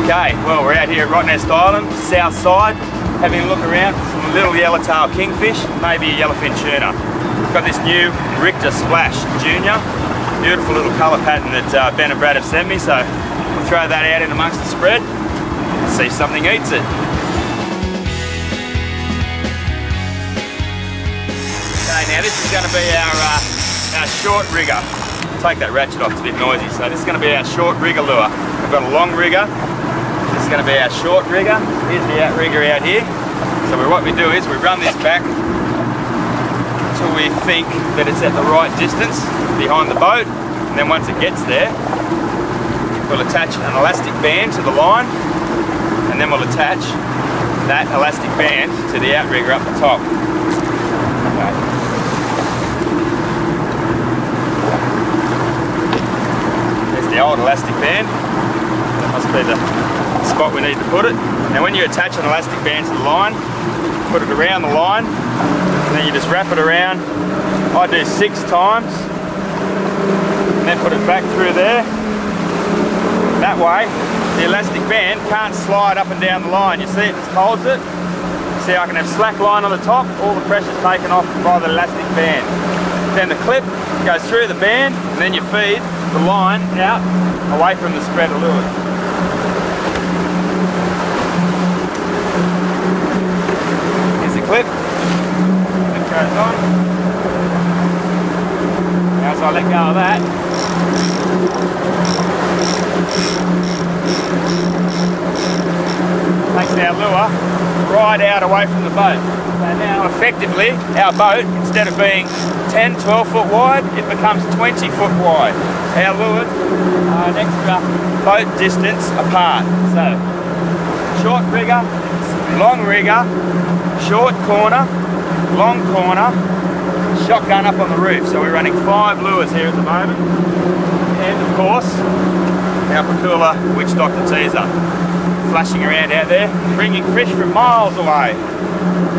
Okay, well we're out here at Rottnest Island, south side, having a look around for some little yellowtail kingfish, maybe a yellowfin tuna. Got this new Richter Splash Junior, beautiful little colour pattern that Ben and Brad have sent me, so we'll throw that out in amongst the spread and see if something eats it. Okay, now this is going to be our short rigger. Take that ratchet off, it's a bit noisy. So this is going to be our short rigger lure. We've got a long rigger. This is going to be our short rigger. Here's the outrigger out here. So what we do is we run this back until we think that it's at the right distance behind the boat. And then once it gets there, we'll attach an elastic band to the line, and then we'll attach that elastic band to the outrigger up the top. Okay. There's the old elastic band. That must be the spot we need to put it. Now when you attach an elastic band to the line, put it around the line, and then you just wrap it around. I do 6 times, and then put it back through there. That way, the elastic band can't slide up and down the line. You see it just holds it. See, I can have slack line on the top, all the pressure's taken off by the elastic band. Then the clip goes through the band, and then you feed the line out away from the spread of lures. Here's the clip. It goes on. Now as I let go of that, takes our lure right out away from the boat. So now effectively our boat, instead of being 10, 12 foot wide, it becomes 20 foot wide. Our lures are an extra boat distance apart. So short rigger, long rigger, short corner, long corner, shotgun up on the roof. So we're running 5 lures here at the moment. And of course, our Pakula Witch Doctor teaser, flashing around out there, bringing fish from miles away.